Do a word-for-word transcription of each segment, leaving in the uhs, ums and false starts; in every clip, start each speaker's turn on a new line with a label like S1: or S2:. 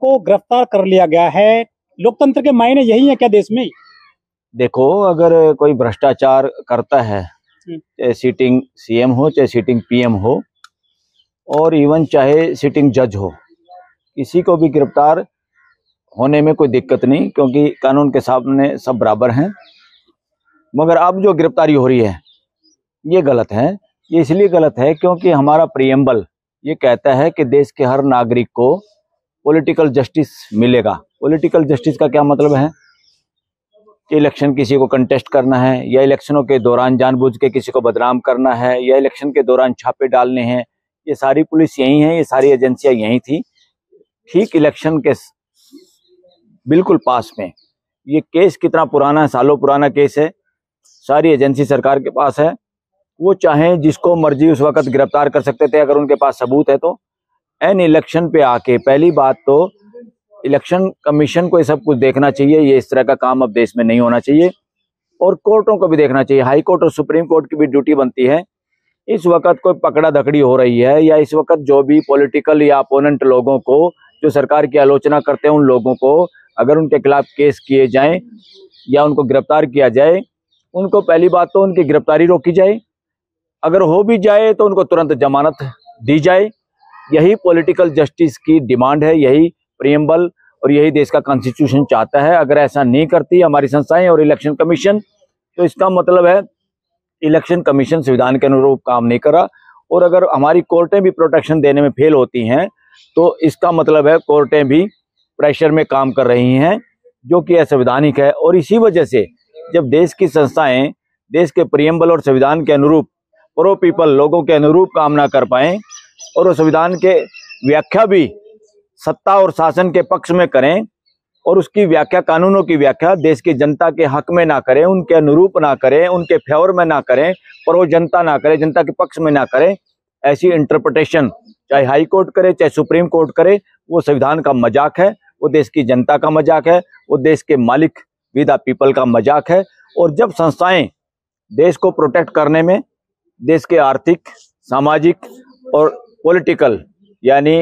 S1: को गिरफ्तार कर लिया गया है। लोकतंत्र के मायने यही है क्या देश में?
S2: देखो, अगर कोई भ्रष्टाचार करता है, चाहे सीटिंग सीएम हो, चाहे सीटिंग पीएम हो, और इवन चाहे सीटिंग जज हो, किसी को भी गिरफ्तार होने में कोई दिक्कत नहीं, क्योंकि कानून के सामने सब बराबर हैं। मगर अब जो गिरफ्तारी हो रही है ये गलत है। ये इसलिए गलत है क्योंकि हमारा प्रीएम्बल ये कहता है कि देश के हर नागरिक को पॉलिटिकल जस्टिस मिलेगा। पॉलिटिकल जस्टिस का क्या मतलब है कि इलेक्शन किसी को कंटेस्ट करना है, या इलेक्शनों के दौरान जानबूझ के किसी को बदनाम करना है, या इलेक्शन के दौरान छापे डालने हैं। ये सारी पुलिस यही है, ये सारी एजेंसियां यही थी। ठीक इलेक्शन के बिल्कुल पास में ये केस कितना पुराना है, सालों पुराना केस है, सारी एजेंसी सरकार के पास है। वो चाहे जिसको मर्जी उस वक्त गिरफ्तार कर सकते थे अगर उनके पास सबूत है तो। एन इलेक्शन पे आके पहली बात तो इलेक्शन कमीशन को ये सब कुछ देखना चाहिए। ये इस तरह का काम अब देश में नहीं होना चाहिए, और कोर्टों को भी देखना चाहिए। हाई कोर्ट और सुप्रीम कोर्ट की भी ड्यूटी बनती है। इस वक्त कोई पकड़ा धकड़ी हो रही है, या इस वक्त जो भी पॉलिटिकल या अपोनेंट लोगों को जो सरकार की आलोचना करते हैं, उन लोगों को अगर उनके खिलाफ केस किए जाएं या उनको गिरफ्तार किया जाए, उनको पहली बात तो उनकी गिरफ्तारी रोकी जाए। अगर हो भी जाए तो उनको तुरंत जमानत दी जाए। यही पॉलिटिकल जस्टिस की डिमांड है, यही प्रीएम्बल और यही देश का कॉन्स्टिट्यूशन चाहता है। अगर ऐसा नहीं करती हमारी संस्थाएं और इलेक्शन कमीशन, तो इसका मतलब है इलेक्शन कमीशन संविधान के अनुरूप काम नहीं कर रहा। और अगर हमारी कोर्टें भी प्रोटेक्शन देने में फेल होती हैं तो इसका मतलब है कोर्टें भी प्रेशर में काम कर रही हैं, जो कि असंवैधानिक है। और इसी वजह से जब देश की संस्थाएं देश के प्रीएम्बल और संविधान के अनुरूप, प्रो पीपल लोगों के अनुरूप काम ना कर पाएं, और उस संविधान के व्याख्या भी सत्ता और शासन के पक्ष में करें, और उसकी व्याख्या, कानूनों की व्याख्या देश की जनता के हक में ना करें, उनके अनुरूप ना करें, उनके फेवर में ना करें, प्रो जनता ना करें, जनता के पक्ष में ना करें, ऐसी इंटरप्रिटेशन चाहे हाई कोर्ट करे चाहे सुप्रीम कोर्ट करे, वो संविधान का मजाक है, वो देश की जनता का मजाक है, वो देश के मालिक वी द पीपल का मजाक है। और जब संस्थाएं देश को प्रोटेक्ट करने में, देश के आर्थिक, सामाजिक और पॉलिटिकल, यानी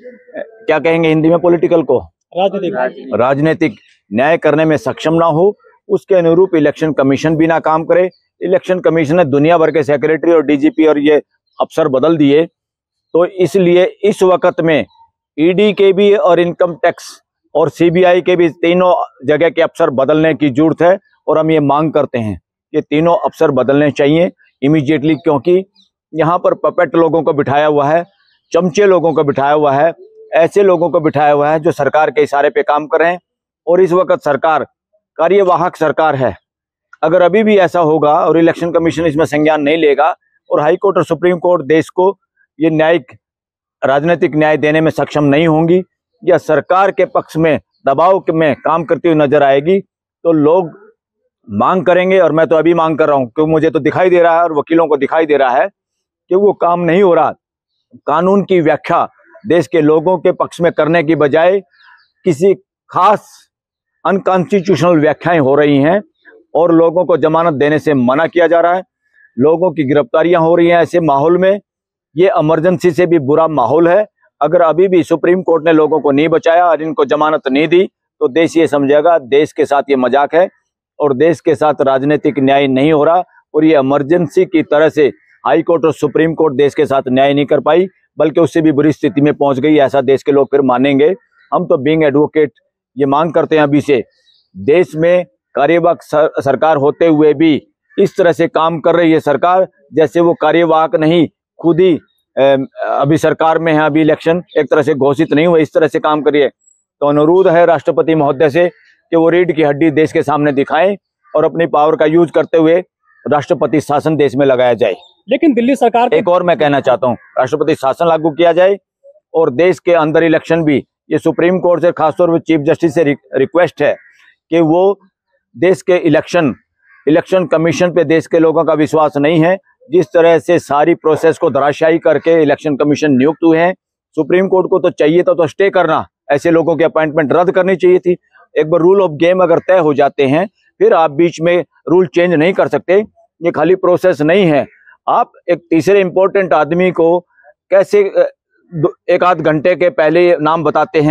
S2: क्या कहेंगे हिंदी में पॉलिटिकल को, राजनीतिक राजनीतिक न्याय करने में सक्षम ना हो, उसके अनुरूप इलेक्शन कमीशन भी ना काम करे। इलेक्शन कमीशन ने दुनिया भर के सेक्रेटरी और डीजीपी और ये अफसर बदल दिए, तो इसलिए इस वक्त में ईडी के भी और इनकम टैक्स और सीबीआई के भी तीनों जगह के अफसर बदलने की जरूरत है। और हम ये मांग करते हैं कि तीनों अफसर बदलने चाहिए इमीडिएटली, क्योंकि यहाँ पर पपेट लोगों को बिठाया हुआ है, चमचे लोगों को बिठाया हुआ है, ऐसे लोगों को बिठाया हुआ है जो सरकार के इशारे पे काम कर रहे हैं। और इस वक्त सरकार कार्यवाहक सरकार है। अगर अभी भी ऐसा होगा और इलेक्शन कमीशन इसमें संज्ञान नहीं लेगा और हाई कोर्ट और सुप्रीम कोर्ट देश को ये न्यायिक राजनीतिक न्याय देने में सक्षम नहीं होंगी, या सरकार के पक्ष में दबाव में काम करती हुई नजर आएगी, तो लोग मांग करेंगे। और मैं तो अभी मांग कर रहा हूं, क्योंकि मुझे तो दिखाई दे रहा है और वकीलों को दिखाई दे रहा है कि वो काम नहीं हो रहा। कानून की व्याख्या देश के लोगों के पक्ष में करने की बजाय किसी खास अनकॉन्स्टिट्यूशनल व्याख्याएं हो रही हैं, और लोगों को जमानत देने से मना किया जा रहा है, लोगों की गिरफ्तारियां हो रही हैं। ऐसे माहौल में ये इमरजेंसी से भी बुरा माहौल है। अगर अभी भी सुप्रीम कोर्ट ने लोगों को नहीं बचाया और इनको जमानत नहीं दी, तो देश ये समझेगा देश के साथ ये मजाक है और देश के साथ राजनीतिक न्याय नहीं हो रहा। और ये इमरजेंसी की तरह से हाई कोर्ट और सुप्रीम कोर्ट देश के साथ न्याय नहीं कर पाई, बल्कि उससे भी बुरी स्थिति में पहुंच गई। ऐसा देश के लोग फिर मानेंगे। हम तो बीइंग एडवोकेट ये मांग करते हैं अभी से, देश में कार्यवाहक सर, सरकार होते हुए भी इस तरह से काम कर रही है सरकार जैसे वो कार्यवाहक नहीं, खुद ही अभी सरकार में है, अभी इलेक्शन एक तरह से घोषित नहीं हुआ, इस तरह से काम करिए। तो अनुरोध है राष्ट्रपति महोदय से कि वो रीढ़ की हड्डी देश के सामने दिखाएं और अपनी पावर का यूज करते हुए राष्ट्रपति शासन देश में लगाया जाए।
S1: लेकिन दिल्ली सरकार,
S2: एक और मैं कहना चाहता हूं, राष्ट्रपति शासन लागू किया जाए और देश के अंदर इलेक्शन भी, ये सुप्रीम कोर्ट से खासतौर पर चीफ जस्टिस से रिक्वेस्ट है कि वो देश के इलेक्शन इलेक्शन कमीशन पे देश के लोगों का विश्वास नहीं है। जिस तरह से सारी प्रोसेस को धराशायी करके इलेक्शन कमीशन नियुक्त हुए हैं, सुप्रीम कोर्ट को तो चाहिए था तो स्टे करना, ऐसे लोगों की अपॉइंटमेंट रद्द करनी चाहिए थी। एक बार रूल ऑफ गेम अगर तय हो जाते हैं फिर आप बीच में रूल चेंज नहीं कर सकते। ये खाली प्रोसेस नहीं है। आप एक तीसरे इंपॉर्टेंट आदमी को कैसे एक आध घंटे के पहले नाम बताते हैं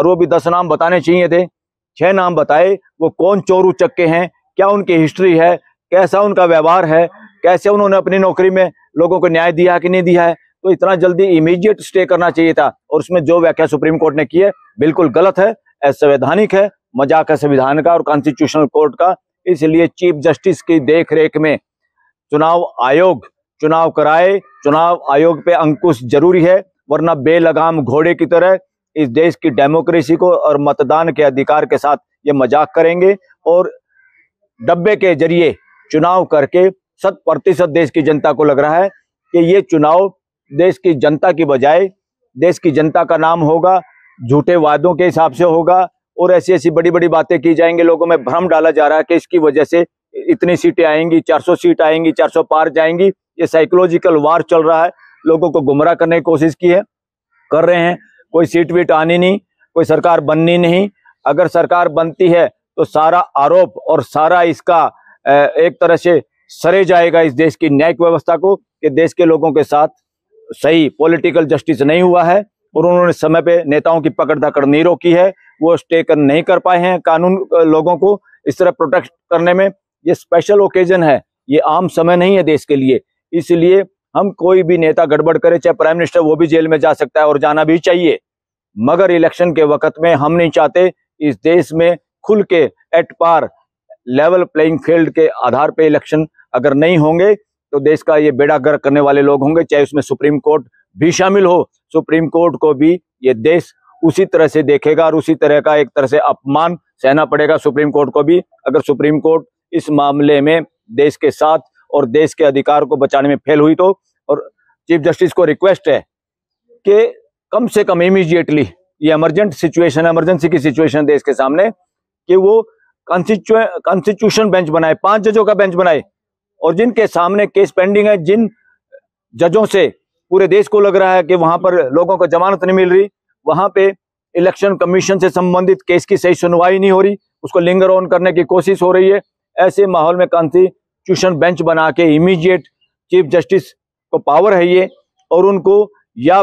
S2: और वो भी दस नाम बताने चाहिए थे, छह नाम बताए। वो कौन चोर उचक्के हैं, क्या उनकी हिस्ट्री है, कैसा उनका व्यवहार है, कैसे उन्होंने अपनी नौकरी में लोगों को न्याय दिया कि नहीं दिया है। तो इतना जल्दी इमीडिएट स्टे करना चाहिए था। और उसमें जो व्याख्या सुप्रीम कोर्ट ने की है बिल्कुल गलत है, असंवैधानिक है, मजाक है संविधान का और कॉन्स्टिट्यूशनल कोर्ट का। इसलिए चीफ जस्टिस की देख रेख में चुनाव आयोग चुनाव कराए। चुनाव आयोग पे अंकुश जरूरी है, वरना बेलगाम घोड़े की तरह इस देश की डेमोक्रेसी को और मतदान के अधिकार के साथ ये मजाक करेंगे और डब्बे के जरिए चुनाव करके शत प्रतिशत देश की जनता को लग रहा है कि ये चुनाव देश की जनता की बजाय देश की जनता का नाम होगा, झूठे वादों के हिसाब से होगा और ऐसी ऐसी बड़ी बड़ी बातें की जाएंगी। लोगों में भ्रम डाला जा रहा है कि इसकी वजह से इतनी सीटें आएंगी, चार सौ सीट आएंगी, चार सौ पार जाएंगी। ये साइकोलॉजिकल वार चल रहा है, लोगों को गुमराह करने की कोशिश की है कर रहे हैं। कोई सीट वीट आनी नहीं, कोई सरकार बननी नहीं। अगर सरकार बनती है तो सारा आरोप और सारा इसका एक तरह से सरे जाएगा इस देश की न्यायिक व्यवस्था को कि देश के लोगों के साथ सही पॉलिटिकल जस्टिस नहीं हुआ है और उन्होंने समय पे नेताओं की पकड़ धकड़ नहीं रोकी है, वो स्टे कर नहीं कर पाए हैं कानून लोगों को इस तरह प्रोटेक्ट करने में। ये स्पेशल ओकेजन है, ये आम समय नहीं है देश के लिए। इसलिए हम कोई भी नेता गड़बड़ करे, चाहे प्राइम मिनिस्टर, वो भी जेल में जा सकता है और जाना भी चाहिए। मगर इलेक्शन के वक्त में हम नहीं चाहते इस देश में खुल के at par level playing field के आधार पे इलेक्शन अगर नहीं होंगे तो देश का ये बेड़ा गर्क करने वाले लोग होंगे, चाहे उसमें सुप्रीम कोर्ट भी शामिल हो। सुप्रीम कोर्ट को भी ये देश उसी तरह से देखेगा और उसी तरह का एक तरह से अपमान सहना पड़ेगा सुप्रीम कोर्ट को भी, अगर सुप्रीम कोर्ट इस मामले में देश के साथ और देश के अधिकार को बचाने में फेल हुई तो। और चीफ जस्टिस को रिक्वेस्ट है कि कम से कम इमीडिएटली, ये इमरजेंट सिचुएशन, इमरजेंसी की सिचुएशन देश के सामने, कि वो कॉन्स्टिट्यूशन बेंच बनाए, पांच जजों का बेंच बनाए और जिनके सामने केस पेंडिंग है, जिन जजों से पूरे देश को लग रहा है कि वहां पर लोगों को जमानत नहीं मिल रही, वहां पे इलेक्शन कमीशन से संबंधित केस की सही सुनवाई नहीं हो रही, उसको लिंगर ऑन करने की कोशिश हो रही है। ऐसे माहौल में कॉन्स्टिट्यूशन बेंच बना के इमीडिएट चीफ जस्टिस को पावर है ये, और उनको या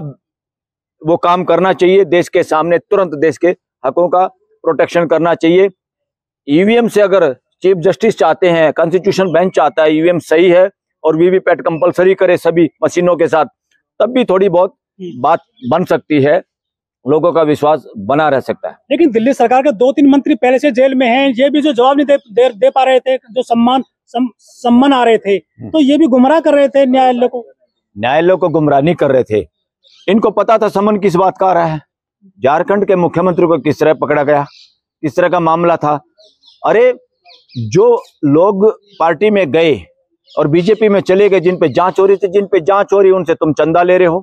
S2: वो काम करना चाहिए, देश के सामने तुरंत देश के हकों का प्रोटेक्शन करना चाहिए। ईवीएम से अगर चीफ जस्टिस चाहते हैं, कॉन्स्टिट्यूशन बेंच चाहता है ईवीएम सही है और वीवीपैट कंपलसरी करे सभी मशीनों के साथ, तब भी थोड़ी बहुत बात बन सकती है, लोगों का विश्वास बना रह सकता है।
S1: लेकिन दिल्ली सरकार के दो तीन मंत्री पहले से जेल में हैं, ये भी जो जवाब नहीं दे, दे, दे पा रहे थे, जो सम्मान सम, सम्मान आ रहे थे, तो ये भी गुमराह कर रहे थे न्यायालय को।
S2: न्यायालय को गुमराह नहीं कर रहे थे, इनको पता था समन किस बात का आ रहा है। झारखंड के मुख्यमंत्री को किस तरह पकड़ा गया, किस तरह का मामला था। अरे जो लोग पार्टी में गए और बीजेपी में चले गए, जिन पे जांच हो रही थी, जिन पे जांच हो रही है उनसे तुम चंदा ले रहे हो,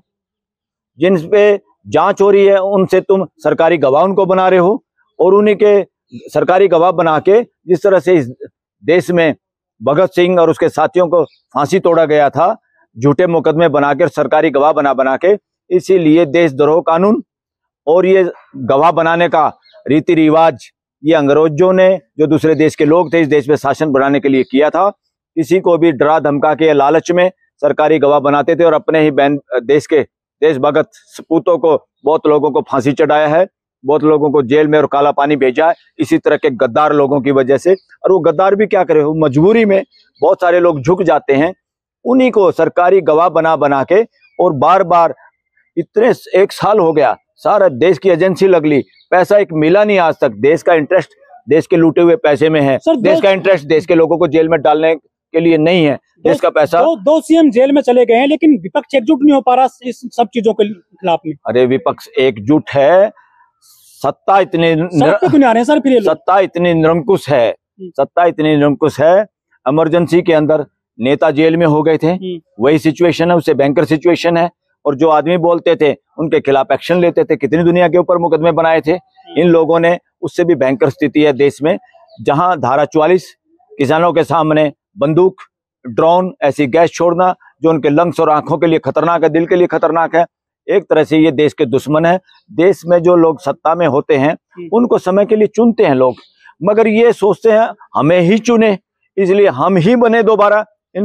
S2: जिन पे जांच हो रही है उनसे तुम सरकारी गवाह उनको बना रहे हो, और उन्हीं के सरकारी गवाह बना के जिस तरह से इस देश में भगत सिंह और उसके साथियों को फांसी तोड़ा गया था, झूठे मुकदमे बनाकर सरकारी गवाह बना बना के, इसीलिए देशद्रोह कानून और ये गवाह बनाने का रीति रिवाज ये अंग्रेजों ने, जो दूसरे देश के लोग थे, इस देश में शासन बनाने के लिए किया था। किसी को भी डरा धमका के लालच में सरकारी गवाह बनाते थे और अपने ही बहन देश के देशभगत सपूतों को, बहुत लोगों को फांसी चढ़ाया है, बहुत लोगों को जेल में और काला पानी भेजा है, इसी तरह के गद्दार लोगों की वजह से। और वो गद्दार भी क्या करे, वो मजबूरी में बहुत सारे लोग झुक जाते हैं, उन्हीं को सरकारी गवाह बना बना के, और बार बार इतने एक साल हो गया, सारा देश की एजेंसी लग ली, पैसा एक मिला नहीं आज तक। देश का इंटरेस्ट देश के लूटे हुए पैसे में है, देश का इंटरेस्ट देश के लोगों को जेल में डालने के लिए नहीं है। देश का पैसा,
S1: दो, दो सीएम जेल में चले गए हैं, लेकिन विपक्ष एकजुट नहीं हो पा रहा इस सब चीजों के खिलाफ में।
S2: अरे विपक्ष एकजुट है, सत्ता इतनी
S1: क्यों नहीं आ रहे हैं सर फिर ये लोग?
S2: सत्ता इतनी निरंकुश है, सत्ता इतनी निरंकुश है। इमरजेंसी के अंदर नेता जेल में हो गए थे, वही सिचुएशन है, उससे बैंकर सिचुएशन है, और जो आदमी बोलते थे उनके खिलाफ एक्शन लेते थे। कितनी दुनिया के ऊपर मुकदमे बनाए थे इन लोगों ने, उससे भी भयंकर स्थिति है देश में, जहां धारा चौवालीस किसानों के सामने बंदूक, ड्रोन, ऐसी गैस छोड़ना जो उनके लंग्स और आंखों के लिए खतरनाक है, दिल के लिए खतरनाक है। एक तरह से ये देश के दुश्मन है। देश में जो लोग सत्ता में होते हैं उनको समय के लिए चुनते हैं लोग, मगर ये सोचते हैं हमें ही चुने, इसलिए हम ही बने दोबारा, इनको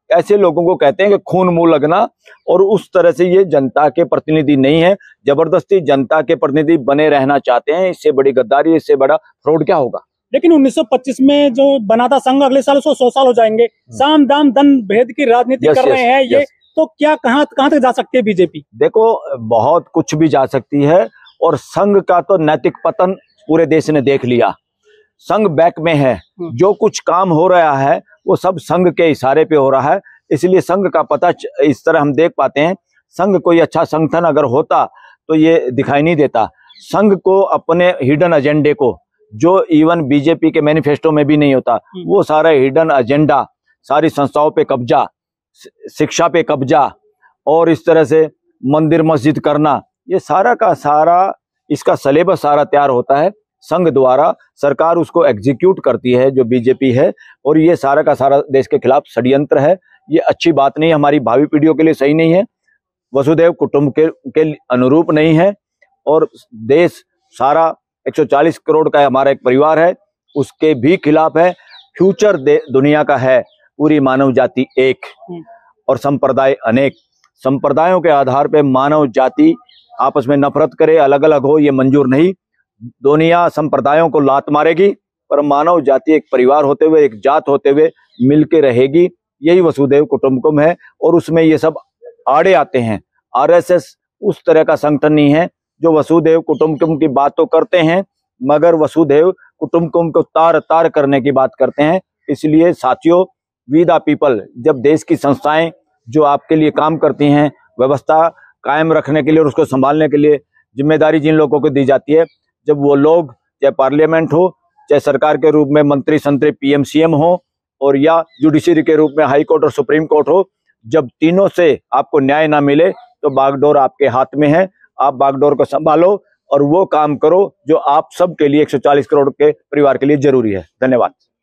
S2: ऐसे लोगों को कहते हैं कि खून मुंह लगना, और उस तरह से ये जनता के प्रतिनिधि नहीं है। जबरदस्ती जनता के प्रतिनिधि बने रहना चाहते हैं। इससे बड़ी गद्दारी, इससे बड़ा फ्रॉड क्या होगा।
S1: लेकिन उन्नीस सौ पच्चीस में जो बना था संघ, अगले साल उसको सौ साल हो जाएंगे। साम दाम दन भेद की राजनीति
S2: यस,
S1: कर रहे
S2: यस,
S1: हैं ये,
S2: यस।
S1: तो क्या कहां कहां तक जा सकती है बीजेपी।
S2: देखो, बहुत कुछ भी जा सकती है, और संघ का तो नैतिक पतन पूरे देश ने देख लिया। संघ बैक में है, जो कुछ काम हो रहा है वो सब संघ के इशारे पे हो रहा है। इसलिए संघ का पता इस तरह हम देख पाते हैं। संघ कोई अच्छा संगठन अगर होता तो ये दिखाई नहीं देता। संघ को अपने हिडन एजेंडे को, जो इवन बीजेपी के मैनिफेस्टो में भी नहीं होता, वो सारा हिडन एजेंडा, सारी संस्थाओं पे कब्जा, शिक्षा पे कब्जा, और इस तरह से मंदिर मस्जिद करना, ये सारा का सारा इसका सिलेबस सारा तैयार होता है संघ द्वारा। सरकार उसको एग्जीक्यूट करती है, जो बीजेपी है, और ये सारा का सारा देश के खिलाफ षड्यंत्र है। ये अच्छी बात नहीं है, हमारी भावी पीढ़ियों के लिए सही नहीं है, वसुधैव कुटुंब के, के अनुरूप नहीं है। और देश सारा एक सौ चालीस करोड़ का हमारा एक परिवार है, उसके भी खिलाफ है। फ्यूचर दुनिया का है, पूरी मानव जाति एक और संप्रदाय अनेक। संप्रदायों के आधार पे मानव जाति आपस में नफरत करे, अलग अलग हो, ये मंजूर नहीं। दुनिया संप्रदायों को लात मारेगी, पर मानव जाति एक परिवार होते हुए, एक जात होते हुए मिलके रहेगी। यही वसुधैव कुटुंबकम है, और उसमें ये सब आड़े आते हैं। आरएसएस उस तरह का संगठन नहीं है जो वसुधैव कुटुंबकम की बात तो करते हैं, मगर वसुधैव कुटुंबकम को तार तार करने की बात करते हैं। इसलिए साथियों, वी द पीपल, जब देश की संस्थाएं जो आपके लिए काम करती हैं, व्यवस्था कायम रखने के लिए और उसको संभालने के लिए जिम्मेदारी जिन लोगों को दी जाती है, जब वो लोग, चाहे पार्लियामेंट हो, चाहे सरकार के रूप में मंत्री संतरी पीएम सीएम हो, और या जुडिशरी के रूप में हाई कोर्ट और सुप्रीम कोर्ट हो, जब तीनों से आपको न्याय ना मिले तो बागडोर आपके हाथ में है। आप बागडोर को संभालो और वो काम करो जो आप सब के लिए, एक सौ चालीस करोड़ के परिवार के लिए जरूरी है। धन्यवाद।